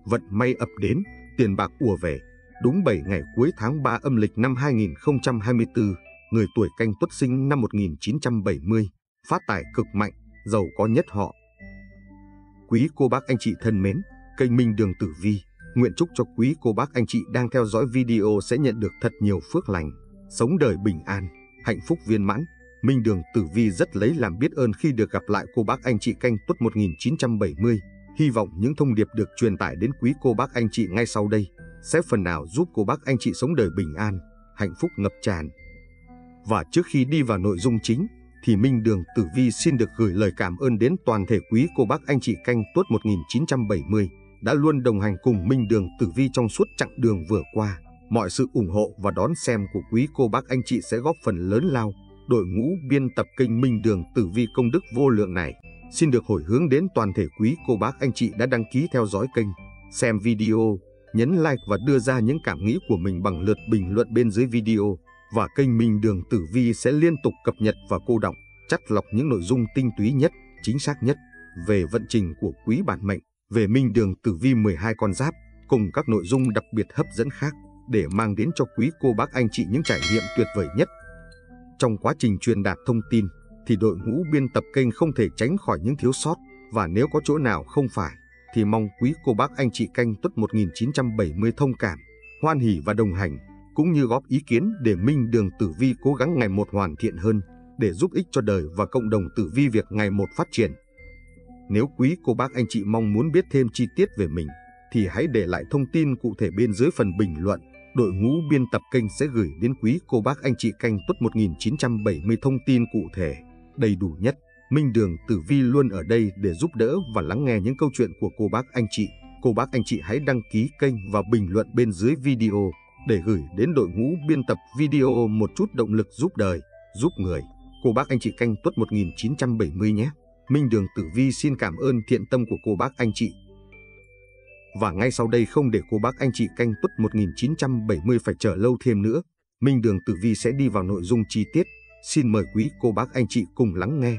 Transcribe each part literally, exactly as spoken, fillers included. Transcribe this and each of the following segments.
Vận may ập đến, tiền bạc ùa về. Đúng bảy ngày cuối tháng ba âm lịch năm hai nghìn không trăm hai mươi tư, người tuổi Canh Tuất sinh năm một nghìn chín trăm bảy mươi, phát tài cực mạnh, giàu có nhất họ. Quý cô bác anh chị thân mến, kênh Minh Đường Tử Vi nguyện chúc cho quý cô bác anh chị đang theo dõi video sẽ nhận được thật nhiều phước lành, sống đời bình an, hạnh phúc viên mãn. Minh Đường Tử Vi rất lấy làm biết ơn khi được gặp lại cô bác anh chị Canh Tuất một nghìn chín trăm bảy mươi. Hy vọng những thông điệp được truyền tải đến quý cô bác anh chị ngay sau đây sẽ phần nào giúp cô bác anh chị sống đời bình an, hạnh phúc ngập tràn. Và trước khi đi vào nội dung chính, thì Minh Đường Tử Vi xin được gửi lời cảm ơn đến toàn thể quý cô bác anh chị Canh Tuất một nghìn chín trăm bảy mươi đã luôn đồng hành cùng Minh Đường Tử Vi trong suốt chặng đường vừa qua. Mọi sự ủng hộ và đón xem của quý cô bác anh chị sẽ góp phần lớn lao đội ngũ biên tập kênh Minh Đường Tử Vi công đức vô lượng này. Xin được hồi hướng đến toàn thể quý cô bác anh chị đã đăng ký theo dõi kênh, xem video, nhấn like và đưa ra những cảm nghĩ của mình bằng lượt bình luận bên dưới video. Và kênh Minh Đường Tử Vi sẽ liên tục cập nhật và cô đọng, chắt lọc những nội dung tinh túy nhất, chính xác nhất về vận trình của quý bản mệnh, về Minh Đường Tử Vi mười hai con giáp, cùng các nội dung đặc biệt hấp dẫn khác để mang đến cho quý cô bác anh chị những trải nghiệm tuyệt vời nhất. Trong quá trình truyền đạt thông tin, thì đội ngũ biên tập kênh không thể tránh khỏi những thiếu sót, và nếu có chỗ nào không phải, thì mong quý cô bác anh chị Canh Tuất một nghìn chín trăm bảy mươi thông cảm, hoan hỉ và đồng hành, cũng như góp ý kiến để Minh Đường Tử Vi cố gắng ngày một hoàn thiện hơn, để giúp ích cho đời và cộng đồng tử vi việc ngày một phát triển. Nếu quý cô bác anh chị mong muốn biết thêm chi tiết về mình, thì hãy để lại thông tin cụ thể bên dưới phần bình luận. Đội ngũ biên tập kênh sẽ gửi đến quý cô bác anh chị Canh Tuất một nghìn chín trăm bảy mươi thông tin cụ thể, đầy đủ nhất. Minh Đường Tử Vi luôn ở đây để giúp đỡ và lắng nghe những câu chuyện của cô bác anh chị. Cô bác anh chị hãy đăng ký kênh và bình luận bên dưới video để gửi đến đội ngũ biên tập video một chút động lực giúp đời, giúp người. Cô bác anh chị Canh Tuất một nghìn chín trăm bảy mươi nhé. Minh Đường Tử Vi xin cảm ơn thiện tâm của cô bác anh chị. Và ngay sau đây, không để cô bác anh chị Canh Tuất một nghìn chín trăm bảy mươi phải chờ lâu thêm nữa, Minh Đường Tử Vi sẽ đi vào nội dung chi tiết. Xin mời quý cô bác anh chị cùng lắng nghe.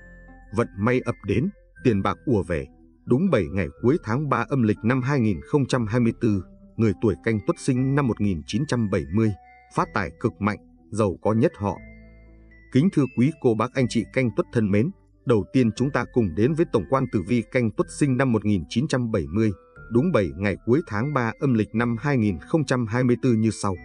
Vận may ập đến, tiền bạc ùa về. Đúng bảy ngày cuối tháng ba âm lịch năm hai nghìn không trăm hai mươi tư, người tuổi Canh Tuất sinh năm một nghìn chín trăm bảy mươi, phát tài cực mạnh, giàu có nhất họ. Kính thưa quý cô bác anh chị Canh Tuất thân mến, đầu tiên chúng ta cùng đến với tổng quan tử vi Canh Tuất sinh năm một nghìn chín trăm bảy mươi, đúng bảy ngày cuối tháng ba âm lịch năm hai nghìn không trăm hai mươi tư như sau.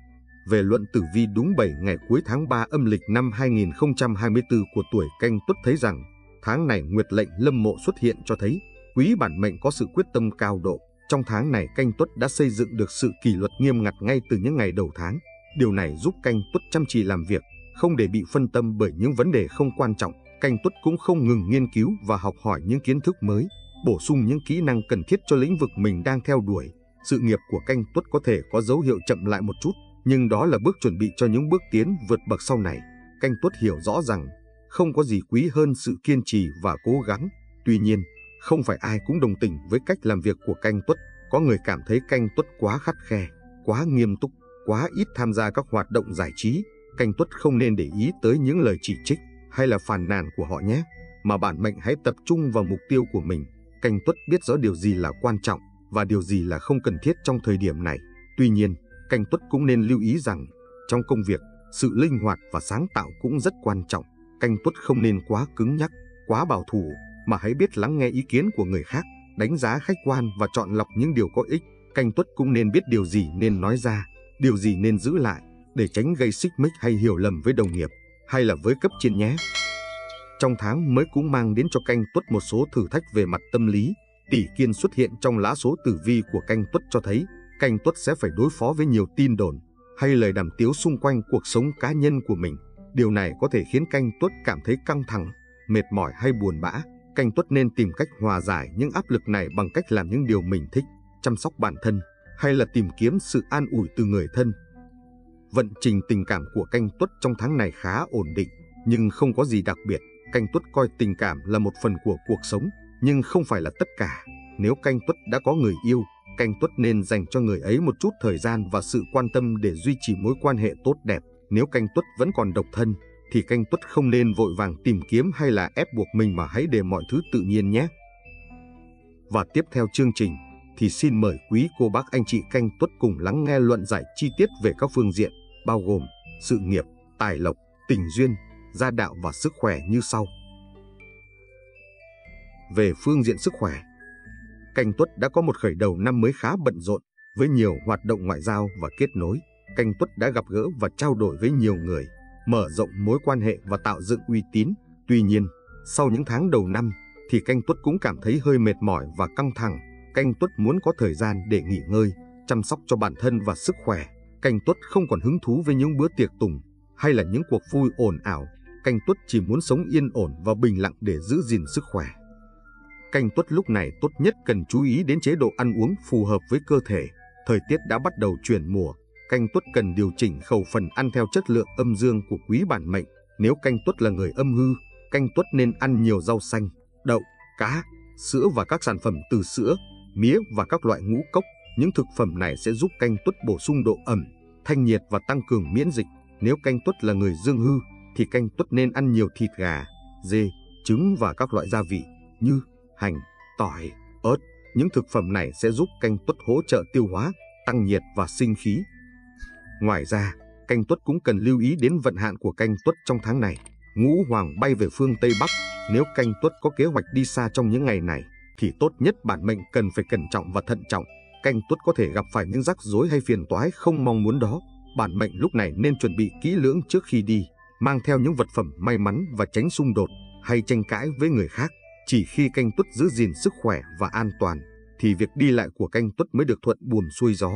Về luận tử vi đúng bảy ngày cuối tháng ba âm lịch năm hai nghìn không trăm hai mươi tư của tuổi Canh Tuất thấy rằng, tháng này nguyệt lệnh lâm mộ xuất hiện cho thấy, quý bản mệnh có sự quyết tâm cao độ. Trong tháng này Canh Tuất đã xây dựng được sự kỷ luật nghiêm ngặt ngay từ những ngày đầu tháng. Điều này giúp Canh Tuất chăm chỉ làm việc, không để bị phân tâm bởi những vấn đề không quan trọng. Canh Tuất cũng không ngừng nghiên cứu và học hỏi những kiến thức mới, bổ sung những kỹ năng cần thiết cho lĩnh vực mình đang theo đuổi. Sự nghiệp của Canh Tuất có thể có dấu hiệu chậm lại một chút, nhưng đó là bước chuẩn bị cho những bước tiến vượt bậc sau này. Canh Tuất hiểu rõ rằng, không có gì quý hơn sự kiên trì và cố gắng. Tuy nhiên, không phải ai cũng đồng tình với cách làm việc của Canh Tuất. Có người cảm thấy Canh Tuất quá khắt khe, quá nghiêm túc, quá ít tham gia các hoạt động giải trí. Canh Tuất không nên để ý tới những lời chỉ trích hay là phàn nàn của họ nhé, mà bản mệnh hãy tập trung vào mục tiêu của mình. Canh Tuất biết rõ điều gì là quan trọng và điều gì là không cần thiết trong thời điểm này. Tuy nhiên, Canh Tuất cũng nên lưu ý rằng, trong công việc, sự linh hoạt và sáng tạo cũng rất quan trọng. Canh Tuất không nên quá cứng nhắc, quá bảo thủ, mà hãy biết lắng nghe ý kiến của người khác, đánh giá khách quan và chọn lọc những điều có ích. Canh Tuất cũng nên biết điều gì nên nói ra, điều gì nên giữ lại, để tránh gây xích mích hay hiểu lầm với đồng nghiệp hay là với cấp trên nhé. Trong tháng mới cũng mang đến cho Canh Tuất một số thử thách về mặt tâm lý. Tỷ Kiên xuất hiện trong lá số tử vi của Canh Tuất cho thấy, Canh Tuất sẽ phải đối phó với nhiều tin đồn hay lời đàm tiếu xung quanh cuộc sống cá nhân của mình. Điều này có thể khiến Canh Tuất cảm thấy căng thẳng, mệt mỏi hay buồn bã. Canh Tuất nên tìm cách hòa giải những áp lực này bằng cách làm những điều mình thích, chăm sóc bản thân, hay là tìm kiếm sự an ủi từ người thân. Vận trình tình cảm của Canh Tuất trong tháng này khá ổn định, nhưng không có gì đặc biệt. Canh Tuất coi tình cảm là một phần của cuộc sống, nhưng không phải là tất cả. Nếu Canh Tuất đã có người yêu, Canh Tuất nên dành cho người ấy một chút thời gian và sự quan tâm để duy trì mối quan hệ tốt đẹp. Nếu Canh Tuất vẫn còn độc thân, thì Canh Tuất không nên vội vàng tìm kiếm hay là ép buộc mình, mà hãy để mọi thứ tự nhiên nhé. Và tiếp theo chương trình, thì xin mời quý cô bác anh chị canh tuất cùng lắng nghe luận giải chi tiết về các phương diện, bao gồm sự nghiệp, tài lộc, tình duyên, gia đạo và sức khỏe như sau. Về phương diện sức khỏe, Canh Tuất đã có một khởi đầu năm mới khá bận rộn, với nhiều hoạt động ngoại giao và kết nối. Canh Tuất đã gặp gỡ và trao đổi với nhiều người, mở rộng mối quan hệ và tạo dựng uy tín. Tuy nhiên, sau những tháng đầu năm, thì Canh Tuất cũng cảm thấy hơi mệt mỏi và căng thẳng. Canh Tuất muốn có thời gian để nghỉ ngơi, chăm sóc cho bản thân và sức khỏe. Canh Tuất không còn hứng thú với những bữa tiệc tùng hay là những cuộc vui ồn ào. Canh Tuất chỉ muốn sống yên ổn và bình lặng để giữ gìn sức khỏe. Canh Tuất lúc này tốt nhất cần chú ý đến chế độ ăn uống phù hợp với cơ thể. Thời tiết đã bắt đầu chuyển mùa, Canh Tuất cần điều chỉnh khẩu phần ăn theo chất lượng âm dương của quý bản mệnh. Nếu Canh Tuất là người âm hư, Canh Tuất nên ăn nhiều rau xanh, đậu, cá, sữa và các sản phẩm từ sữa, mía và các loại ngũ cốc. Những thực phẩm này sẽ giúp Canh Tuất bổ sung độ ẩm, thanh nhiệt và tăng cường miễn dịch. Nếu Canh Tuất là người dương hư, thì Canh Tuất nên ăn nhiều thịt gà, dê, trứng và các loại gia vị như hành, tỏi, ớt. Những thực phẩm này sẽ giúp Canh Tuất hỗ trợ tiêu hóa, tăng nhiệt và sinh khí. Ngoài ra, Canh Tuất cũng cần lưu ý đến vận hạn của Canh Tuất trong tháng này. Ngũ hoàng bay về phương Tây Bắc. Nếu Canh Tuất có kế hoạch đi xa trong những ngày này, thì tốt nhất bản mệnh cần phải cẩn trọng và thận trọng. Canh Tuất có thể gặp phải những rắc rối hay phiền toái không mong muốn đó. Bản mệnh lúc này nên chuẩn bị kỹ lưỡng trước khi đi, mang theo những vật phẩm may mắn và tránh xung đột hay tranh cãi với người khác. Chỉ khi Canh Tuất giữ gìn sức khỏe và an toàn, thì việc đi lại của Canh Tuất mới được thuận buồm xuôi gió.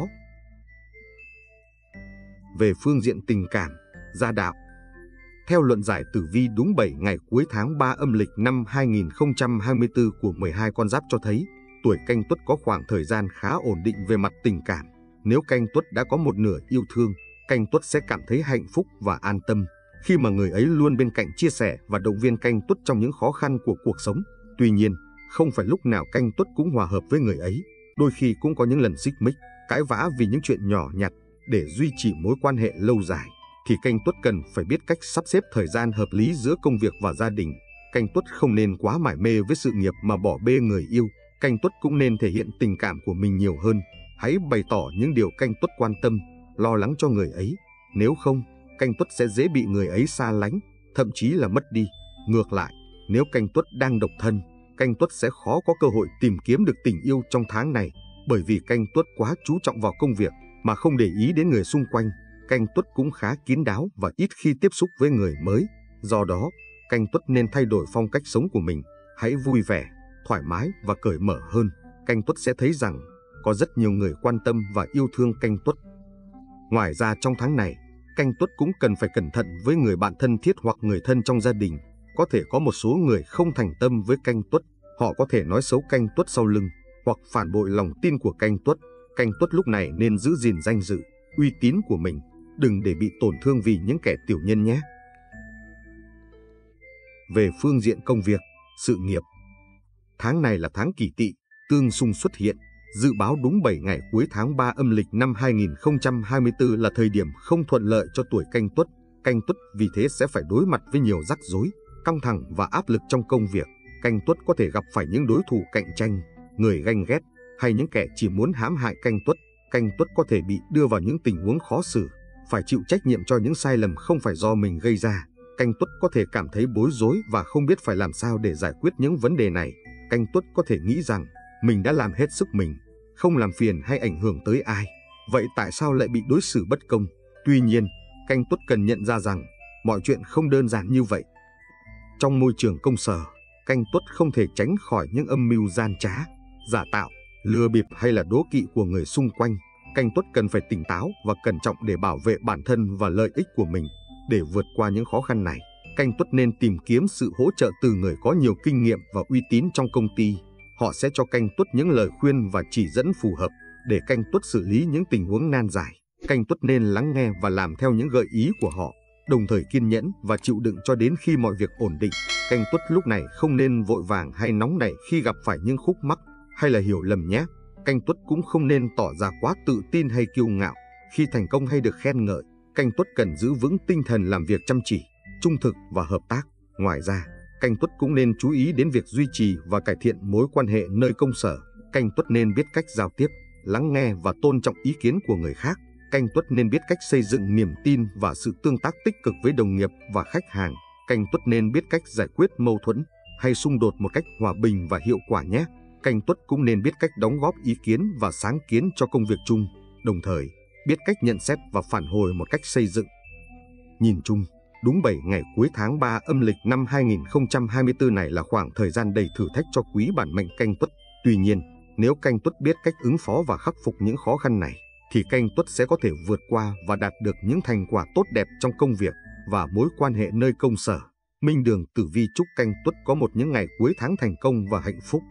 Về phương diện tình cảm, gia đạo, theo luận giải tử vi đúng bảy ngày cuối tháng ba âm lịch năm hai nghìn không trăm hai mươi tư của mười hai con giáp cho thấy, tuổi Canh Tuất có khoảng thời gian khá ổn định về mặt tình cảm. Nếu Canh Tuất đã có một nửa yêu thương, Canh Tuất sẽ cảm thấy hạnh phúc và an tâm, khi mà người ấy luôn bên cạnh chia sẻ và động viên Canh Tuất trong những khó khăn của cuộc sống. Tuy nhiên, không phải lúc nào Canh Tuất cũng hòa hợp với người ấy. Đôi khi cũng có những lần xích mích, cãi vã vì những chuyện nhỏ nhặt. Để duy trì mối quan hệ lâu dài, thì Canh Tuất cần phải biết cách sắp xếp thời gian hợp lý giữa công việc và gia đình. Canh Tuất không nên quá mải mê với sự nghiệp mà bỏ bê người yêu. Canh Tuất cũng nên thể hiện tình cảm của mình nhiều hơn. Hãy bày tỏ những điều Canh Tuất quan tâm, lo lắng cho người ấy. Nếu không, Canh Tuất sẽ dễ bị người ấy xa lánh, thậm chí là mất đi. Ngược lại, nếu Canh Tuất đang độc thân, Canh Tuất sẽ khó có cơ hội tìm kiếm được tình yêu trong tháng này, bởi vì Canh Tuất quá chú trọng vào công việc mà không để ý đến người xung quanh. Canh Tuất cũng khá kín đáo và ít khi tiếp xúc với người mới. Do đó, Canh Tuất nên thay đổi phong cách sống của mình. Hãy vui vẻ, thoải mái và cởi mở hơn. Canh Tuất sẽ thấy rằng có rất nhiều người quan tâm và yêu thương Canh Tuất. Ngoài ra trong tháng này, Canh Tuất cũng cần phải cẩn thận với người bạn thân thiết hoặc người thân trong gia đình. Có thể có một số người không thành tâm với Canh Tuất. Họ có thể nói xấu Canh Tuất sau lưng hoặc phản bội lòng tin của Canh Tuất. Canh Tuất lúc này nên giữ gìn danh dự, uy tín của mình, đừng để bị tổn thương vì những kẻ tiểu nhân nhé. Về phương diện công việc, sự nghiệp, tháng này là tháng Kỷ Tỵ, tương xung xuất hiện. Dự báo đúng bảy ngày cuối tháng ba âm lịch năm hai nghìn không trăm hai mươi tư là thời điểm không thuận lợi cho tuổi Canh Tuất. Canh Tuất vì thế sẽ phải đối mặt với nhiều rắc rối, căng thẳng và áp lực trong công việc. Canh Tuất có thể gặp phải những đối thủ cạnh tranh, người ganh ghét hay những kẻ chỉ muốn hãm hại Canh Tuất. Canh Tuất có thể bị đưa vào những tình huống khó xử, phải chịu trách nhiệm cho những sai lầm không phải do mình gây ra. Canh Tuất có thể cảm thấy bối rối và không biết phải làm sao để giải quyết những vấn đề này. Canh Tuất có thể nghĩ rằng mình đã làm hết sức mình, không làm phiền hay ảnh hưởng tới ai. Vậy tại sao lại bị đối xử bất công? Tuy nhiên, Canh Tuất cần nhận ra rằng mọi chuyện không đơn giản như vậy. Trong môi trường công sở, Canh Tuất không thể tránh khỏi những âm mưu gian trá, giả tạo, lừa bịp hay là đố kỵ của người xung quanh. Canh Tuất cần phải tỉnh táo và cẩn trọng để bảo vệ bản thân và lợi ích của mình. Để vượt qua những khó khăn này, Canh Tuất nên tìm kiếm sự hỗ trợ từ người có nhiều kinh nghiệm và uy tín trong công ty. Họ sẽ cho Canh Tuất những lời khuyên và chỉ dẫn phù hợp để Canh Tuất xử lý những tình huống nan giải. Canh Tuất nên lắng nghe và làm theo những gợi ý của họ, đồng thời kiên nhẫn và chịu đựng cho đến khi mọi việc ổn định. Canh Tuất lúc này không nên vội vàng hay nóng nảy khi gặp phải những khúc mắc hay là hiểu lầm nhé. Canh Tuất cũng không nên tỏ ra quá tự tin hay kiêu ngạo khi thành công hay được khen ngợi. Canh Tuất cần giữ vững tinh thần làm việc chăm chỉ, trung thực và hợp tác. Ngoài ra, Canh Tuất cũng nên chú ý đến việc duy trì và cải thiện mối quan hệ nơi công sở. Canh Tuất nên biết cách giao tiếp, lắng nghe và tôn trọng ý kiến của người khác. Canh Tuất nên biết cách xây dựng niềm tin và sự tương tác tích cực với đồng nghiệp và khách hàng. Canh Tuất nên biết cách giải quyết mâu thuẫn hay xung đột một cách hòa bình và hiệu quả nhé. Canh Tuất cũng nên biết cách đóng góp ý kiến và sáng kiến cho công việc chung, đồng thời biết cách nhận xét và phản hồi một cách xây dựng. Nhìn chung, đúng bảy ngày cuối tháng ba âm lịch năm hai nghìn không trăm hai mươi tư này là khoảng thời gian đầy thử thách cho quý bản mệnh Canh Tuất. Tuy nhiên, nếu Canh Tuất biết cách ứng phó và khắc phục những khó khăn này, thì Canh Tuất sẽ có thể vượt qua và đạt được những thành quả tốt đẹp trong công việc và mối quan hệ nơi công sở. Minh Đường Tử Vi chúc Canh Tuất có một những ngày cuối tháng thành công và hạnh phúc.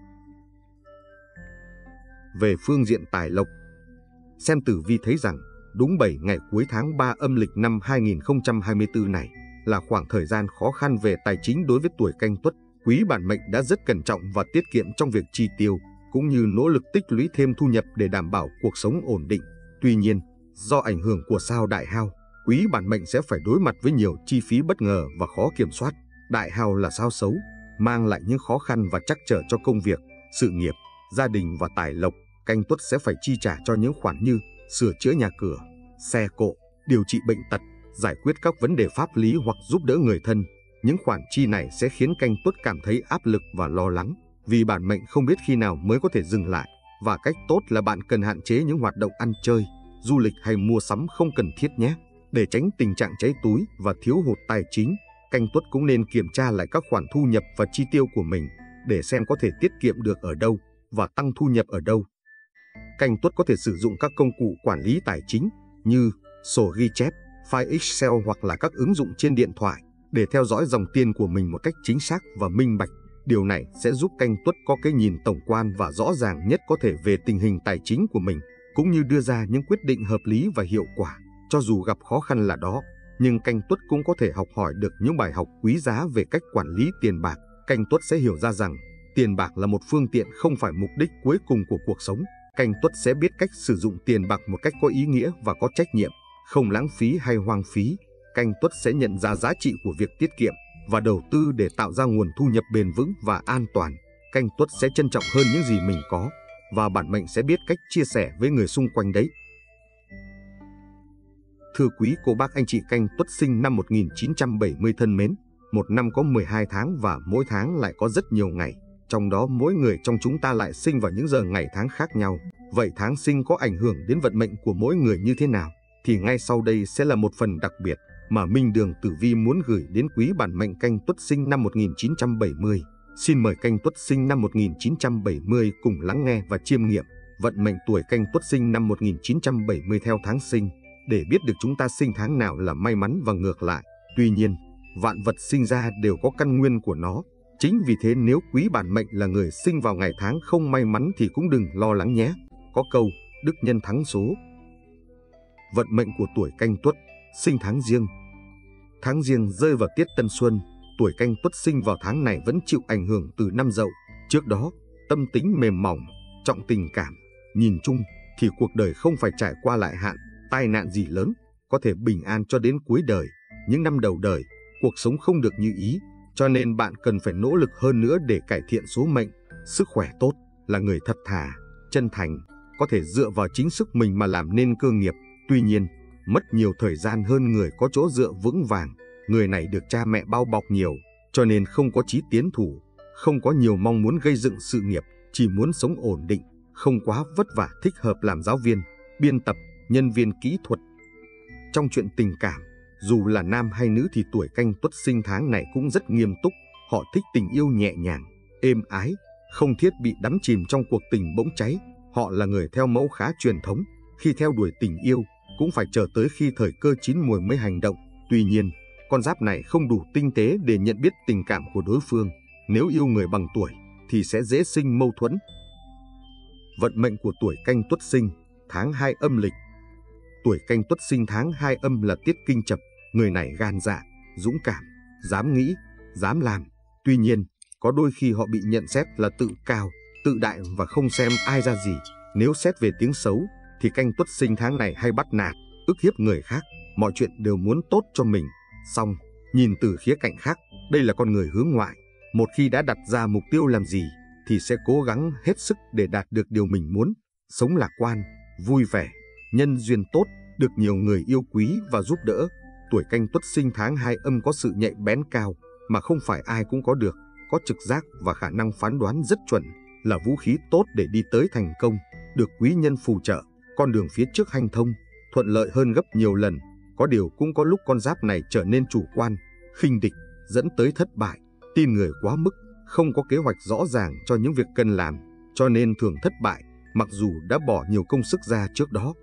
Về phương diện tài lộc, xem tử vi thấy rằng đúng bảy ngày cuối tháng ba âm lịch năm hai nghìn không trăm hai mươi tư này là khoảng thời gian khó khăn về tài chính đối với tuổi Canh Tuất. Quý bản mệnh đã rất cẩn trọng và tiết kiệm trong việc chi tiêu, cũng như nỗ lực tích lũy thêm thu nhập để đảm bảo cuộc sống ổn định. Tuy nhiên, do ảnh hưởng của sao Đại Hao, quý bản mệnh sẽ phải đối mặt với nhiều chi phí bất ngờ và khó kiểm soát. Đại Hao là sao xấu, mang lại những khó khăn và trắc trở cho công việc, sự nghiệp, gia đình và tài lộc. Canh Tuất sẽ phải chi trả cho những khoản như sửa chữa nhà cửa, xe cộ, điều trị bệnh tật, giải quyết các vấn đề pháp lý hoặc giúp đỡ người thân. Những khoản chi này sẽ khiến Canh Tuất cảm thấy áp lực và lo lắng, vì bản mệnh không biết khi nào mới có thể dừng lại. Và cách tốt là bạn cần hạn chế những hoạt động ăn chơi, du lịch hay mua sắm không cần thiết nhé. Để tránh tình trạng cháy túi và thiếu hụt tài chính, Canh Tuất cũng nên kiểm tra lại các khoản thu nhập và chi tiêu của mình để xem có thể tiết kiệm được ở đâu và tăng thu nhập ở đâu. Canh Tuất có thể sử dụng các công cụ quản lý tài chính như sổ ghi chép, file Excel hoặc là các ứng dụng trên điện thoại để theo dõi dòng tiền của mình một cách chính xác và minh bạch. Điều này sẽ giúp Canh Tuất có cái nhìn tổng quan và rõ ràng nhất có thể về tình hình tài chính của mình, cũng như đưa ra những quyết định hợp lý và hiệu quả. Cho dù gặp khó khăn là đó, nhưng Canh Tuất cũng có thể học hỏi được những bài học quý giá về cách quản lý tiền bạc. Canh Tuất sẽ hiểu ra rằng tiền bạc là một phương tiện, không phải mục đích cuối cùng của cuộc sống. Canh Tuất sẽ biết cách sử dụng tiền bạc một cách có ý nghĩa và có trách nhiệm, không lãng phí hay hoang phí. Canh Tuất sẽ nhận ra giá trị của việc tiết kiệm và đầu tư để tạo ra nguồn thu nhập bền vững và an toàn. Canh Tuất sẽ trân trọng hơn những gì mình có, và bản mệnh sẽ biết cách chia sẻ với người xung quanh đấy. Thưa quý cô bác anh chị Canh Tuất sinh năm một nghìn chín trăm bảy mươi thân mến, một năm có mười hai tháng và mỗi tháng lại có rất nhiều ngày. Trong đó mỗi người trong chúng ta lại sinh vào những giờ ngày tháng khác nhau. Vậy tháng sinh có ảnh hưởng đến vận mệnh của mỗi người như thế nào? Thì ngay sau đây sẽ là một phần đặc biệt mà Minh Đường Tử Vi muốn gửi đến quý bản mệnh Canh Tuất sinh năm một nghìn chín trăm bảy mươi. Xin mời Canh Tuất sinh năm một nghìn chín trăm bảy mươi cùng lắng nghe và chiêm nghiệm vận mệnh tuổi Canh Tuất sinh năm một nghìn chín trăm bảy mươi theo tháng sinh, để biết được chúng ta sinh tháng nào là may mắn và ngược lại. Tuy nhiên, vạn vật sinh ra đều có căn nguyên của nó. Chính vì thế nếu quý bản mệnh là người sinh vào ngày tháng không may mắn thì cũng đừng lo lắng nhé. Có câu, đức nhân thắng số. Vận mệnh của tuổi Canh Tuất, sinh tháng Giêng. Tháng Giêng rơi vào tiết Tân Xuân, tuổi Canh Tuất sinh vào tháng này vẫn chịu ảnh hưởng từ năm Dậu. Trước đó, tâm tính mềm mỏng, trọng tình cảm. Nhìn chung thì cuộc đời không phải trải qua lại hạn, tai nạn gì lớn, có thể bình an cho đến cuối đời. Những năm đầu đời, cuộc sống không được như ý, cho nên bạn cần phải nỗ lực hơn nữa để cải thiện số mệnh. Sức khỏe tốt, là người thật thà, chân thành, có thể dựa vào chính sức mình mà làm nên cơ nghiệp. Tuy nhiên, mất nhiều thời gian hơn người có chỗ dựa vững vàng. Người này được cha mẹ bao bọc nhiều, cho nên không có chí tiến thủ, không có nhiều mong muốn gây dựng sự nghiệp, chỉ muốn sống ổn định, không quá vất vả, thích hợp làm giáo viên, biên tập, nhân viên kỹ thuật. Trong chuyện tình cảm, dù là nam hay nữ thì tuổi Canh Tuất sinh tháng này cũng rất nghiêm túc. Họ thích tình yêu nhẹ nhàng, êm ái, không thiết bị đắm chìm trong cuộc tình bỗng cháy. Họ là người theo mẫu khá truyền thống, khi theo đuổi tình yêu cũng phải chờ tới khi thời cơ chín mùi mới hành động. Tuy nhiên, con giáp này không đủ tinh tế để nhận biết tình cảm của đối phương. Nếu yêu người bằng tuổi thì sẽ dễ sinh mâu thuẫn. Vận mệnh của tuổi Canh Tuất sinh tháng hai âm lịch. Tuổi Canh Tuất sinh tháng hai âm là tiết Kinh Chập. Người này gan dạ, dũng cảm, dám nghĩ, dám làm. Tuy nhiên, có đôi khi họ bị nhận xét là tự cao, tự đại và không xem ai ra gì. Nếu xét về tiếng xấu thì Canh Tuất sinh tháng này hay bắt nạt, ức hiếp người khác, mọi chuyện đều muốn tốt cho mình. Song, nhìn từ khía cạnh khác, đây là con người hướng ngoại. Một khi đã đặt ra mục tiêu làm gì thì sẽ cố gắng hết sức để đạt được điều mình muốn, sống lạc quan, vui vẻ, nhân duyên tốt, được nhiều người yêu quý và giúp đỡ. Tuổi Canh Tuất sinh tháng hai âm có sự nhạy bén cao mà không phải ai cũng có được, có trực giác và khả năng phán đoán rất chuẩn, là vũ khí tốt để đi tới thành công, được quý nhân phù trợ, con đường phía trước hanh thông, thuận lợi hơn gấp nhiều lần. Có điều cũng có lúc con giáp này trở nên chủ quan, khinh địch, dẫn tới thất bại, tin người quá mức, không có kế hoạch rõ ràng cho những việc cần làm, cho nên thường thất bại, mặc dù đã bỏ nhiều công sức ra trước đó.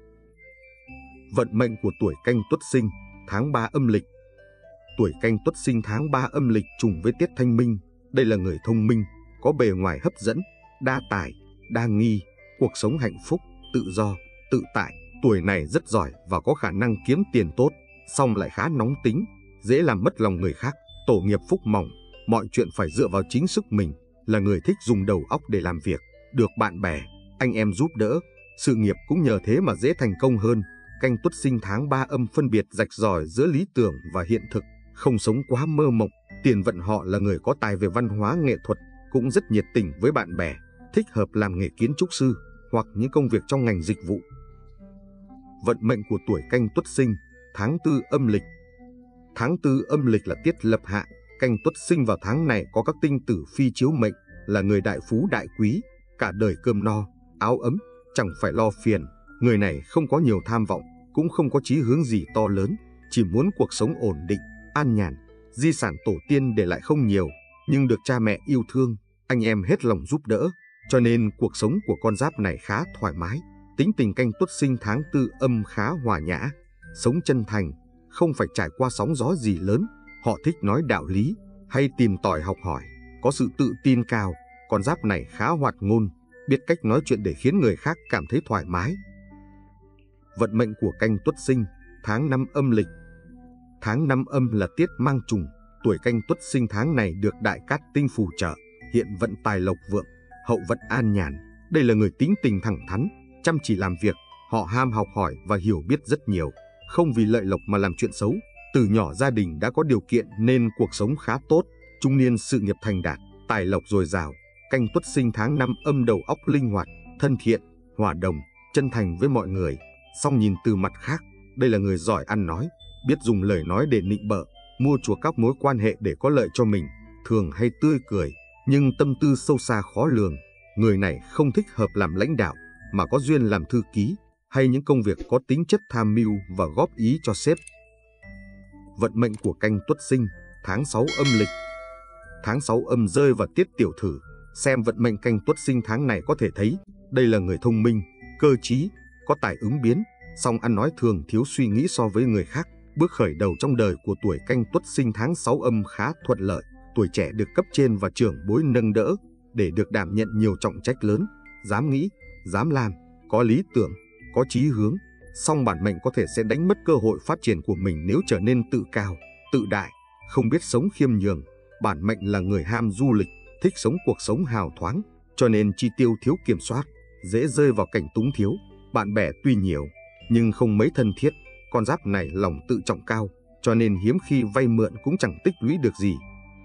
Vận mệnh của tuổi Canh Tuất sinh, tháng ba âm lịch. Tuổi Canh Tuất sinh tháng ba âm lịch trùng với tiết Thanh Minh, đây là người thông minh, có bề ngoài hấp dẫn, đa tài, đa nghi, cuộc sống hạnh phúc, tự do, tự tại. Tuổi này rất giỏi và có khả năng kiếm tiền tốt, song lại khá nóng tính, dễ làm mất lòng người khác, tổ nghiệp phúc mỏng, mọi chuyện phải dựa vào chính sức mình, là người thích dùng đầu óc để làm việc, được bạn bè, anh em giúp đỡ, sự nghiệp cũng nhờ thế mà dễ thành công hơn. Canh Tuất sinh tháng ba âm phân biệt rạch ròi giữa lý tưởng và hiện thực, không sống quá mơ mộng. Tiền vận họ là người có tài về văn hóa nghệ thuật, cũng rất nhiệt tình với bạn bè, thích hợp làm nghề kiến trúc sư hoặc những công việc trong ngành dịch vụ. Vận mệnh của tuổi Canh Tuất sinh, tháng tư âm lịch. Tháng tư âm lịch là tiết lập hạ, Canh Tuất sinh vào tháng này có các tinh tử phi chiếu mệnh, là người đại phú đại quý, cả đời cơm no, áo ấm, chẳng phải lo phiền. Người này không có nhiều tham vọng, cũng không có chí hướng gì to lớn, chỉ muốn cuộc sống ổn định, an nhàn. Di sản tổ tiên để lại không nhiều, nhưng được cha mẹ yêu thương, anh em hết lòng giúp đỡ, cho nên cuộc sống của con giáp này khá thoải mái. Tính tình Canh Tuất sinh tháng tư âm khá hòa nhã, sống chân thành, không phải trải qua sóng gió gì lớn. Họ thích nói đạo lý, hay tìm tòi học hỏi, có sự tự tin cao. Con giáp này khá hoạt ngôn, biết cách nói chuyện để khiến người khác cảm thấy thoải mái. Vận mệnh của Canh Tuất sinh, tháng năm âm lịch. Tháng năm âm là tiết mang trùng, tuổi Canh Tuất sinh tháng này được đại cát tinh phù trợ, hiện vận tài lộc vượng, hậu vận an nhàn. Đây là người tính tình thẳng thắn, chăm chỉ làm việc, họ ham học hỏi và hiểu biết rất nhiều, không vì lợi lộc mà làm chuyện xấu. Từ nhỏ gia đình đã có điều kiện nên cuộc sống khá tốt, trung niên sự nghiệp thành đạt, tài lộc dồi dào. Canh Tuất sinh tháng năm âm đầu óc linh hoạt, thân thiện, hòa đồng, chân thành với mọi người. Song nhìn từ mặt khác, đây là người giỏi ăn nói, biết dùng lời nói để nịnh bợ, mua chuộc các mối quan hệ để có lợi cho mình, thường hay tươi cười, nhưng tâm tư sâu xa khó lường. Người này không thích hợp làm lãnh đạo, mà có duyên làm thư ký, hay những công việc có tính chất tham mưu và góp ý cho sếp. Vận mệnh của Canh Tuất sinh, tháng sáu âm lịch. Tháng sáu âm rơi vào tiết Tiểu Thử, xem vận mệnh Canh Tuất sinh tháng này có thể thấy, đây là người thông minh, cơ trí, có tài ứng biến, song ăn nói thường thiếu suy nghĩ so với người khác. Bước khởi đầu trong đời của tuổi Canh Tuất sinh tháng sáu âm khá thuận lợi, tuổi trẻ được cấp trên và trưởng bối nâng đỡ, để được đảm nhận nhiều trọng trách lớn, dám nghĩ, dám làm, có lý tưởng, có chí hướng. Song bản mệnh có thể sẽ đánh mất cơ hội phát triển của mình nếu trở nên tự cao, tự đại, không biết sống khiêm nhường. Bản mệnh là người ham du lịch, thích sống cuộc sống hào thoáng, cho nên chi tiêu thiếu kiểm soát, dễ rơi vào cảnh túng thiếu. Bạn bè tuy nhiều, nhưng không mấy thân thiết. Con giáp này lòng tự trọng cao, cho nên hiếm khi vay mượn cũng chẳng tích lũy được gì.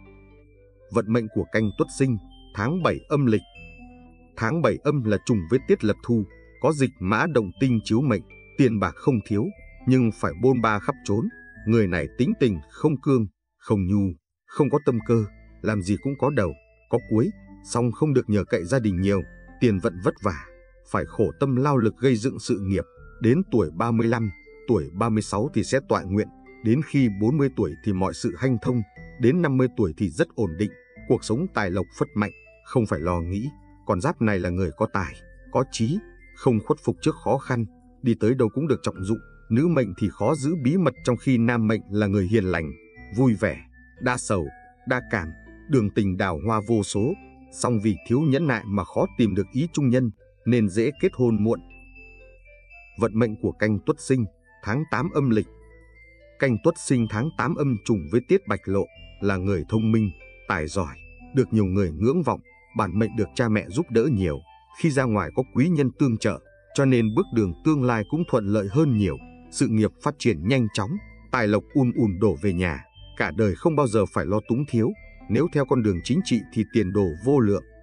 Vận mệnh của Canh Tuất sinh, tháng bảy âm lịch. Tháng bảy âm là trùng với tiết lập thu, có dịch mã động tinh chiếu mệnh, tiền bạc không thiếu, nhưng phải bôn ba khắp trốn. Người này tính tình không cương, không nhu, không có tâm cơ, làm gì cũng có đầu, có cuối, song không được nhờ cậy gia đình nhiều, tiền vận vất vả, phải khổ tâm lao lực gây dựng sự nghiệp. Đến tuổi ba mươi lăm, tuổi ba mươi sáu thì sẽ tọa nguyện, đến khi bốn mươi tuổi thì mọi sự hanh thông, đến năm mươi tuổi thì rất ổn định, cuộc sống tài lộc phất mạnh, không phải lo nghĩ. Con giáp này là người có tài, có trí, không khuất phục trước khó khăn, đi tới đâu cũng được trọng dụng. Nữ mệnh thì khó giữ bí mật, trong khi nam mệnh là người hiền lành, vui vẻ, đa sầu, đa cảm, đường tình đào hoa vô số, song vì thiếu nhẫn nại mà khó tìm được ý trung nhân, nên dễ kết hôn muộn. Vận mệnh của Canh Tuất sinh, tháng tám âm lịch. Canh Tuất sinh tháng tám âm trùng với tiết Bạch Lộ, là người thông minh, tài giỏi, được nhiều người ngưỡng vọng. Bản mệnh được cha mẹ giúp đỡ nhiều, khi ra ngoài có quý nhân tương trợ, cho nên bước đường tương lai cũng thuận lợi hơn nhiều. Sự nghiệp phát triển nhanh chóng, tài lộc ùn ùn đổ về nhà, cả đời không bao giờ phải lo túng thiếu. Nếu theo con đường chính trị thì tiền đồ vô lượng,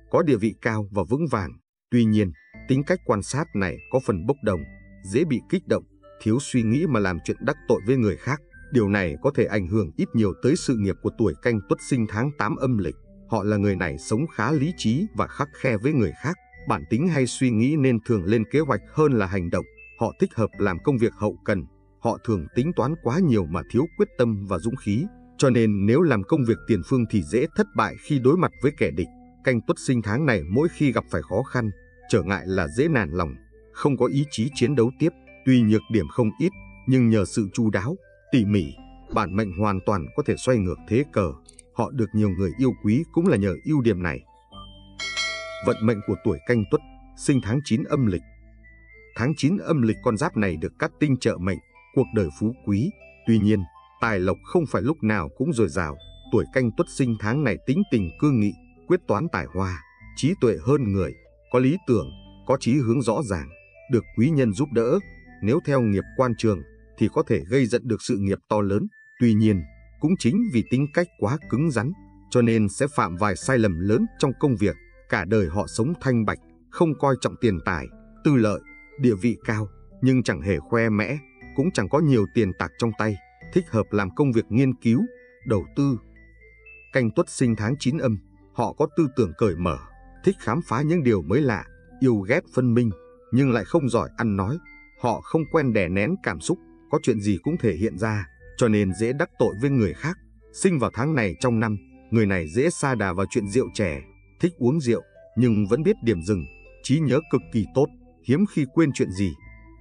có địa vị cao và vững vàng. Tuy nhiên, tính cách quan sát này có phần bốc đồng, dễ bị kích động, thiếu suy nghĩ mà làm chuyện đắc tội với người khác. Điều này có thể ảnh hưởng ít nhiều tới sự nghiệp của tuổi Canh Tuất sinh tháng tám âm lịch. Họ là người này sống khá lý trí và khắt khe với người khác. Bản tính hay suy nghĩ nên thường lên kế hoạch hơn là hành động. Họ thích hợp làm công việc hậu cần. Họ thường tính toán quá nhiều mà thiếu quyết tâm và dũng khí. Cho nên nếu làm công việc tiền phương thì dễ thất bại khi đối mặt với kẻ địch. Canh Tuất sinh tháng này mỗi khi gặp phải khó khăn, trở ngại là dễ nản lòng, không có ý chí chiến đấu tiếp. Tuy nhược điểm không ít, nhưng nhờ sự chu đáo, tỉ mỉ, bản mệnh hoàn toàn có thể xoay ngược thế cờ. Họ được nhiều người yêu quý cũng là nhờ ưu điểm này. Vận mệnh của tuổi Canh Tuất, sinh tháng chín âm lịch. Tháng chín âm lịch con giáp này được cát tinh trợ mệnh, cuộc đời phú quý. Tuy nhiên, tài lộc không phải lúc nào cũng dồi dào. Tuổi Canh Tuất sinh tháng này tính tình cương nghị, quyết toán tài hoa, trí tuệ hơn người, có lý tưởng, có chí hướng rõ ràng, được quý nhân giúp đỡ. Nếu theo nghiệp quan trường thì có thể gây dựng được sự nghiệp to lớn. Tuy nhiên, cũng chính vì tính cách quá cứng rắn, cho nên sẽ phạm vài sai lầm lớn trong công việc. Cả đời họ sống thanh bạch, không coi trọng tiền tài, tư lợi, địa vị cao, nhưng chẳng hề khoe mẽ, cũng chẳng có nhiều tiền tạc trong tay, thích hợp làm công việc nghiên cứu, đầu tư. Canh Tuất sinh tháng chín âm, họ có tư tưởng cởi mở, thích khám phá những điều mới lạ, yêu ghét phân minh, nhưng lại không giỏi ăn nói. Họ không quen đè nén cảm xúc, có chuyện gì cũng thể hiện ra, cho nên dễ đắc tội với người khác. Sinh vào tháng này trong năm, người này dễ sa đà vào chuyện rượu chè, thích uống rượu, nhưng vẫn biết điểm dừng, trí nhớ cực kỳ tốt, hiếm khi quên chuyện gì.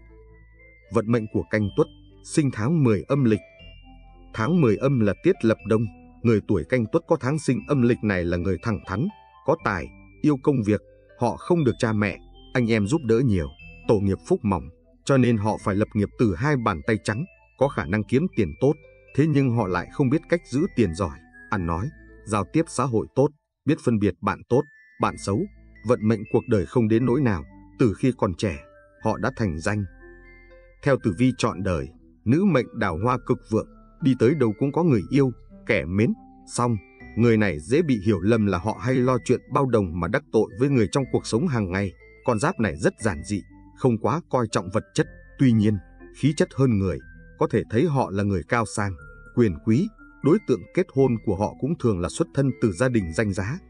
Vận mệnh của Canh Tuất, sinh tháng mười âm lịch. Tháng mười âm là tiết lập đông, người tuổi Canh Tuất có tháng sinh âm lịch này là người thẳng thắn, có tài, yêu công việc. Họ không được cha mẹ, anh em giúp đỡ nhiều, tổ nghiệp phúc mỏng, cho nên họ phải lập nghiệp từ hai bàn tay trắng, có khả năng kiếm tiền tốt. Thế nhưng họ lại không biết cách giữ tiền giỏi, ăn nói, giao tiếp xã hội tốt, biết phân biệt bạn tốt, bạn xấu. Vận mệnh cuộc đời không đến nỗi nào, từ khi còn trẻ, họ đã thành danh. Theo tử vi chọn đời, nữ mệnh đào hoa cực vượng, đi tới đâu cũng có người yêu, kẻ mến. Song, người này dễ bị hiểu lầm là họ hay lo chuyện bao đồng mà đắc tội với người trong cuộc sống hàng ngày. Con giáp này rất giản dị, không quá coi trọng vật chất. Tuy nhiên, khí chất hơn người, có thể thấy họ là người cao sang, quyền quý. Đối tượng kết hôn của họ cũng thường là xuất thân từ gia đình danh giá.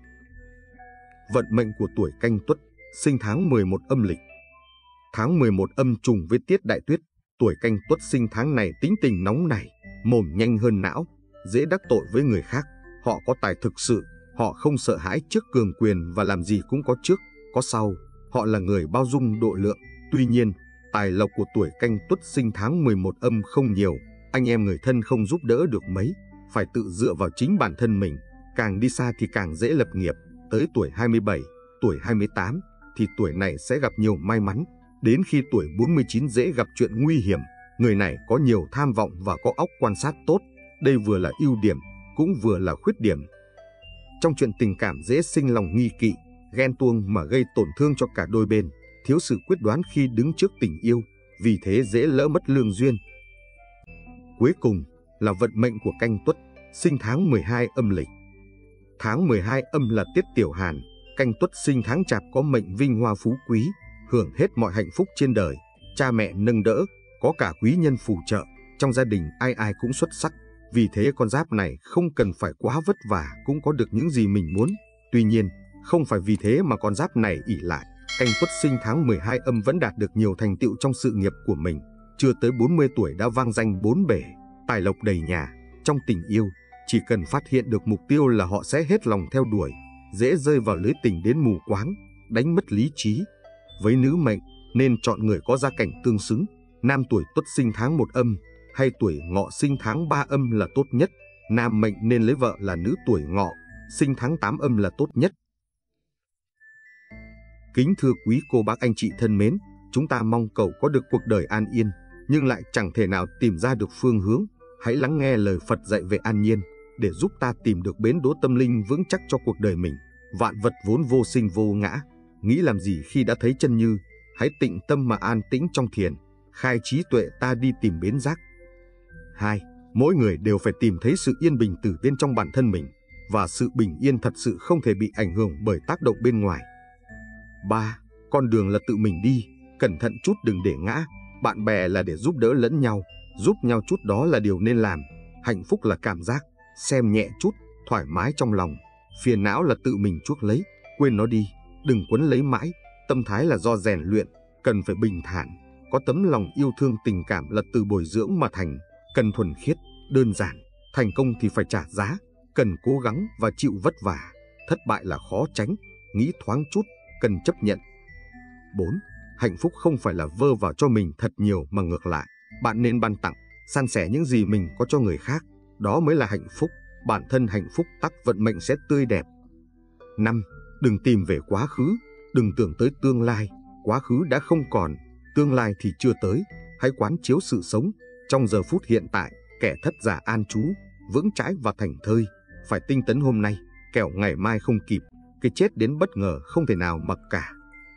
Vận mệnh của tuổi Canh Tuất, sinh tháng mười một âm lịch. Tháng mười một âm trùng với tiết đại tuyết, tuổi Canh Tuất sinh tháng này tính tình nóng nảy, mồm nhanh hơn não, dễ đắc tội với người khác. Họ có tài thực sự, họ không sợ hãi trước cường quyền và làm gì cũng có trước, có sau. Họ là người bao dung độ lượng. Tuy nhiên, tài lộc của tuổi Canh Tuất sinh tháng mười một âm không nhiều, anh em người thân không giúp đỡ được mấy, phải tự dựa vào chính bản thân mình. Càng đi xa thì càng dễ lập nghiệp. Tới tuổi hai mươi bảy, tuổi hai mươi tám thì tuổi này sẽ gặp nhiều may mắn. Đến khi tuổi bốn mươi chín dễ gặp chuyện nguy hiểm. Người này có nhiều tham vọng và có óc quan sát tốt. Đây vừa là ưu điểm, cũng vừa là khuyết điểm. Trong chuyện tình cảm dễ sinh lòng nghi kỵ, ghen tuông mà gây tổn thương cho cả đôi bên, thiếu sự quyết đoán khi đứng trước tình yêu, vì thế dễ lỡ mất lương duyên. Cuối cùng là vận mệnh của Canh Tuất, sinh tháng mười hai âm lịch. Tháng mười hai âm là tiết tiểu hàn, Canh Tuất sinh tháng Chạp có mệnh vinh hoa phú quý, hưởng hết mọi hạnh phúc trên đời, cha mẹ nâng đỡ, có cả quý nhân phù trợ, trong gia đình ai ai cũng xuất sắc. Vì thế con giáp này không cần phải quá vất vả cũng có được những gì mình muốn. Tuy nhiên, không phải vì thế mà con giáp này ỷ lại. Canh Tuất sinh tháng mười hai âm vẫn đạt được nhiều thành tựu trong sự nghiệp của mình. Chưa tới bốn mươi tuổi đã vang danh bốn bể, tài lộc đầy nhà. Trong tình yêu, chỉ cần phát hiện được mục tiêu là họ sẽ hết lòng theo đuổi, dễ rơi vào lưới tình đến mù quáng, đánh mất lý trí. Với nữ mệnh, nên chọn người có gia cảnh tương xứng. Nam tuổi Tuất sinh tháng một âm hay tuổi Ngọ sinh tháng ba âm là tốt nhất. Nam mệnh nên lấy vợ là nữ tuổi Ngọ, sinh tháng tám âm là tốt nhất. Kính thưa quý cô bác anh chị thân mến, chúng ta mong cầu có được cuộc đời an yên, nhưng lại chẳng thể nào tìm ra được phương hướng. Hãy lắng nghe lời Phật dạy về an nhiên, để giúp ta tìm được bến đỗ tâm linh vững chắc cho cuộc đời mình. Vạn vật vốn vô sinh vô ngã, nghĩ làm gì khi đã thấy chân như. Hãy tịnh tâm mà an tĩnh trong thiền, khai trí tuệ ta đi tìm bến giác. Hai, mỗi người đều phải tìm thấy sự yên bình từ bên trong bản thân mình. và sự bình yên thật sự không thể bị ảnh hưởng bởi tác động bên ngoài. ba. Con đường là tự mình đi, cẩn thận chút đừng để ngã. Bạn bè là để giúp đỡ lẫn nhau, giúp nhau chút đó là điều nên làm. Hạnh phúc là cảm giác, xem nhẹ chút, thoải mái trong lòng. Phiền não là tự mình chuốc lấy, quên nó đi, đừng quấn lấy mãi. Tâm thái là do rèn luyện, cần phải bình thản. Có tấm lòng yêu thương tình cảm là từ bồi dưỡng mà thành, cần thuần khiết, đơn giản. Thành công thì phải trả giá, cần cố gắng và chịu vất vả. Thất bại là khó tránh, nghĩ thoáng chút, cần chấp nhận. bốn. Hạnh phúc không phải là vơ vào cho mình thật nhiều mà ngược lại. Bạn nên ban tặng, san sẻ những gì mình có cho người khác. Đó mới là hạnh phúc. Bản thân hạnh phúc tắc vận mệnh sẽ tươi đẹp. năm. Đừng tìm về quá khứ, đừng tưởng tới tương lai. Quá khứ đã không còn, tương lai thì chưa tới. Hãy quán chiếu sự sống trong giờ phút hiện tại. Kẻ thất giả an trú, vững chãi và thành thơi. Phải tinh tấn hôm nay, kẻo ngày mai không kịp. Cái chết đến bất ngờ không thể nào mặc cả.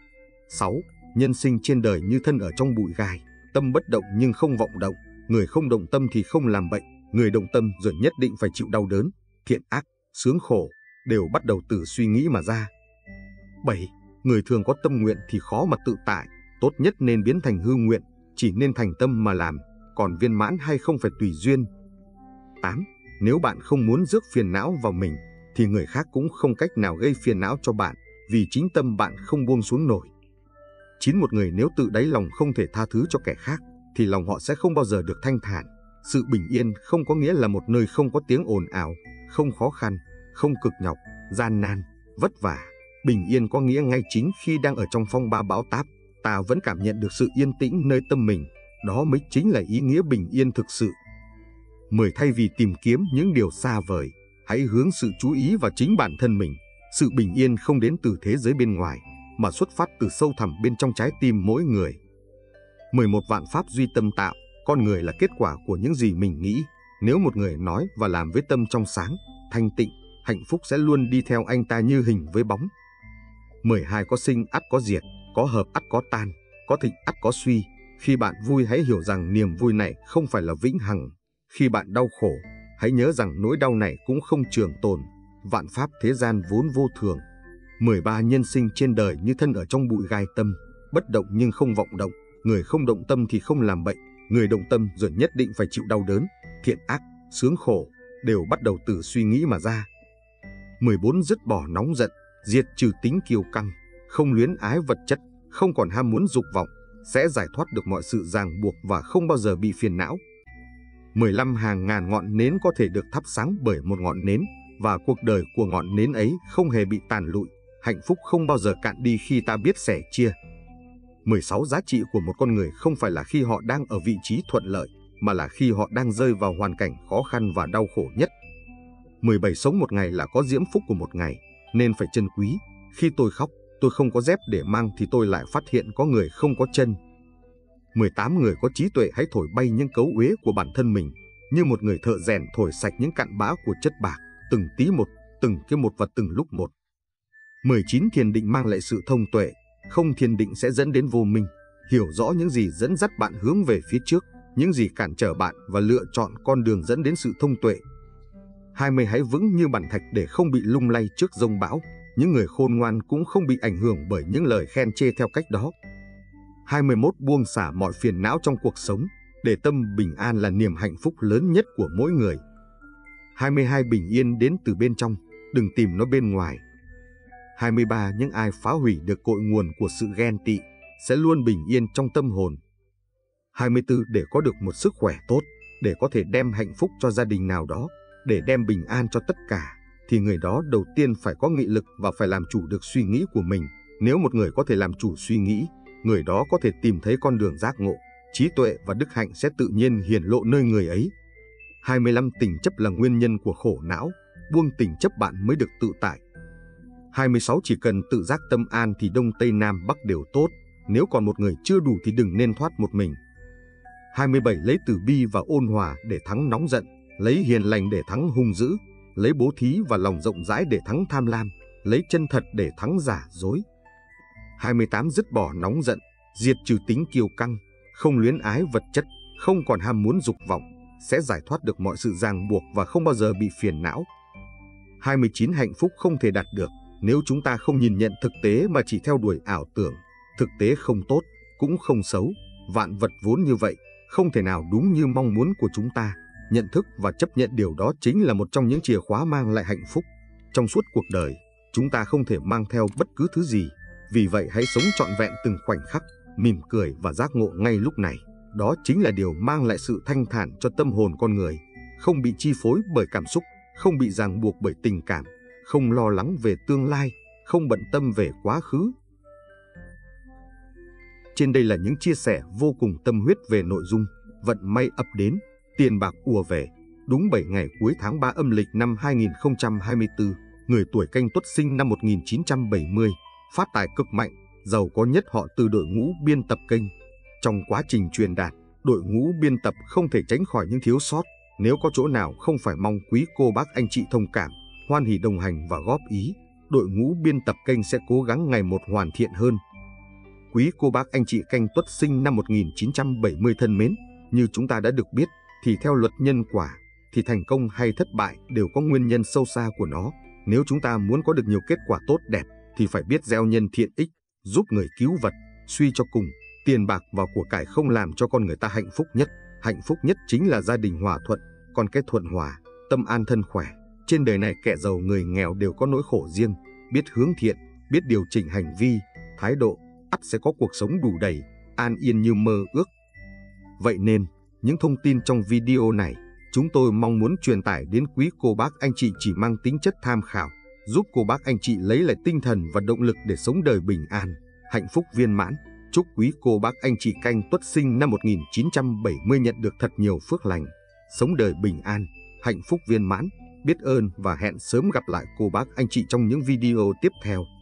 sáu. Nhân sinh trên đời như thân ở trong bụi gai, tâm bất động nhưng không vọng động. Người không động tâm thì không làm bệnh, người động tâm rồi nhất định phải chịu đau đớn. Thiện ác, sướng khổ đều bắt đầu từ suy nghĩ mà ra. bảy. Người thường có tâm nguyện thì khó mà tự tại, tốt nhất nên biến thành hư nguyện, chỉ nên thành tâm mà làm, còn viên mãn hay không phải tùy duyên. tám. Nếu bạn không muốn rước phiền não vào mình, thì người khác cũng không cách nào gây phiền não cho bạn, vì chính tâm bạn không buông xuống nổi. chín. Một người nếu tự đáy lòng không thể tha thứ cho kẻ khác, thì lòng họ sẽ không bao giờ được thanh thản. Sự bình yên không có nghĩa là một nơi không có tiếng ồn ào, không khó khăn, không cực nhọc, gian nan, vất vả. Bình yên có nghĩa ngay chính khi đang ở trong phong ba bão táp, ta vẫn cảm nhận được sự yên tĩnh nơi tâm mình. Đó mới chính là ý nghĩa bình yên thực sự. mười. Thay vì tìm kiếm những điều xa vời, hãy hướng sự chú ý vào chính bản thân mình. Sự bình yên không đến từ thế giới bên ngoài, mà xuất phát từ sâu thẳm bên trong trái tim mỗi người. mười một. Vạn pháp duy tâm tạo, con người là kết quả của những gì mình nghĩ. Nếu một người nói và làm với tâm trong sáng, thanh tịnh, hạnh phúc sẽ luôn đi theo anh ta như hình với bóng. mười hai. Có sinh ắt có diệt, có hợp ắt có tan, có thịnh ắt có suy. Khi bạn vui hãy hiểu rằng niềm vui này không phải là vĩnh hằng. Khi bạn đau khổ, hãy nhớ rằng nỗi đau này cũng không trường tồn. Vạn pháp thế gian vốn vô thường. mười ba. Nhân sinh trên đời như thân ở trong bụi gai tâm, bất động nhưng không vọng động. Người không động tâm thì không làm bệnh, người động tâm rồi nhất định phải chịu đau đớn. Thiện ác, sướng khổ đều bắt đầu từ suy nghĩ mà ra. mười bốn. Dứt bỏ nóng giận, diệt trừ tính kiêu căng, không luyến ái vật chất, không còn ham muốn dục vọng, sẽ giải thoát được mọi sự ràng buộc và không bao giờ bị phiền não. mười lăm. Hàng ngàn ngọn nến có thể được thắp sáng bởi một ngọn nến, và cuộc đời của ngọn nến ấy không hề bị tàn lụi. Hạnh phúc không bao giờ cạn đi khi ta biết sẻ chia. mười sáu. Giá trị của một con người không phải là khi họ đang ở vị trí thuận lợi, mà là khi họ đang rơi vào hoàn cảnh khó khăn và đau khổ nhất. mười bảy. Sống một ngày là có diễm phúc của một ngày, nên phải trân quý. Khi tôi khóc, tôi không có dép để mang thì tôi lại phát hiện có người không có chân. mười tám. Người có trí tuệ hãy thổi bay những cấu uế của bản thân mình, như một người thợ rèn thổi sạch những cặn bã của chất bạc, từng tí một, từng cái một và từng lúc một. mười chín. Thiền định mang lại sự thông tuệ, không thiền định sẽ dẫn đến vô minh. Hiểu rõ những gì dẫn dắt bạn hướng về phía trước, những gì cản trở bạn và lựa chọn con đường dẫn đến sự thông tuệ. hai mươi. Hãy vững như bàn thạch để không bị lung lay trước giông bão. Những người khôn ngoan cũng không bị ảnh hưởng bởi những lời khen chê theo cách đó. hai mươi mốt. Buông xả mọi phiền não trong cuộc sống, để tâm bình an là niềm hạnh phúc lớn nhất của mỗi người. hai mươi hai. Bình yên đến từ bên trong, đừng tìm nó bên ngoài. hai mươi ba. Những ai phá hủy được cội nguồn của sự ghen tị sẽ luôn bình yên trong tâm hồn. hai mươi tư. Để có được một sức khỏe tốt, để có thể đem hạnh phúc cho gia đình nào đó, để đem bình an cho tất cả, thì người đó đầu tiên phải có nghị lực và phải làm chủ được suy nghĩ của mình. Nếu một người có thể làm chủ suy nghĩ, người đó có thể tìm thấy con đường giác ngộ, trí tuệ và đức hạnh sẽ tự nhiên hiển lộ nơi người ấy. hai mươi lăm. Tình chấp là nguyên nhân của khổ não, buông tình chấp bạn mới được tự tại. hai mươi sáu. Chỉ cần tự giác tâm an thì đông tây nam bắc đều tốt, nếu còn một người chưa đủ thì đừng nên thoát một mình. hai mươi bảy. Lấy từ bi và ôn hòa để thắng nóng giận, lấy hiền lành để thắng hung dữ, lấy bố thí và lòng rộng rãi để thắng tham lam, lấy chân thật để thắng giả dối. hai mươi tám. Dứt bỏ nóng giận, diệt trừ tính kiêu căng, không luyến ái vật chất, không còn ham muốn dục vọng, sẽ giải thoát được mọi sự ràng buộc và không bao giờ bị phiền não. hai mươi chín hạnh phúc không thể đạt được nếu chúng ta không nhìn nhận thực tế mà chỉ theo đuổi ảo tưởng. Thực tế không tốt, cũng không xấu, vạn vật vốn như vậy, không thể nào đúng như mong muốn của chúng ta. Nhận thức và chấp nhận điều đó chính là một trong những chìa khóa mang lại hạnh phúc. Trong suốt cuộc đời, chúng ta không thể mang theo bất cứ thứ gì. Vì vậy hãy sống trọn vẹn từng khoảnh khắc, mỉm cười và giác ngộ ngay lúc này. Đó chính là điều mang lại sự thanh thản cho tâm hồn con người, không bị chi phối bởi cảm xúc, không bị ràng buộc bởi tình cảm, không lo lắng về tương lai, không bận tâm về quá khứ. Trên đây là những chia sẻ vô cùng tâm huyết về nội dung vận may ập đến, tiền bạc ùa về. Đúng bảy ngày cuối tháng ba âm lịch năm hai nghìn không trăm hai mươi tư, người tuổi Canh Tuất sinh năm một nghìn chín trăm bảy mươi, phát tài cực mạnh, giàu có nhất họ từ đội ngũ biên tập kênh. Trong quá trình truyền đạt, đội ngũ biên tập không thể tránh khỏi những thiếu sót. Nếu có chỗ nào không phải, mong quý cô bác anh chị thông cảm, hoan hỉ đồng hành và góp ý. Đội ngũ biên tập kênh sẽ cố gắng ngày một hoàn thiện hơn. Quý cô bác anh chị Canh Tuất sinh năm một nghìn chín trăm bảy mươi thân mến, như chúng ta đã được biết, thì theo luật nhân quả, thì thành công hay thất bại đều có nguyên nhân sâu xa của nó. Nếu chúng ta muốn có được nhiều kết quả tốt đẹp, thì phải biết gieo nhân thiện ích, giúp người cứu vật. Suy cho cùng, tiền bạc và của cải không làm cho con người ta hạnh phúc nhất. Hạnh phúc nhất chính là gia đình hòa thuận, con cái thuận hòa, tâm an thân khỏe. Trên đời này kẻ giàu người nghèo đều có nỗi khổ riêng, biết hướng thiện, biết điều chỉnh hành vi, thái độ, ắt sẽ có cuộc sống đủ đầy, an yên như mơ ước. Vậy nên, những thông tin trong video này, chúng tôi mong muốn truyền tải đến quý cô bác anh chị chỉ mang tính chất tham khảo, giúp cô bác anh chị lấy lại tinh thần và động lực để sống đời bình an, hạnh phúc viên mãn. Chúc quý cô bác anh chị Canh Tuất sinh năm một nghìn chín trăm bảy mươi nhận được thật nhiều phước lành, sống đời bình an, hạnh phúc viên mãn. Biết ơn và hẹn sớm gặp lại cô bác anh chị trong những video tiếp theo.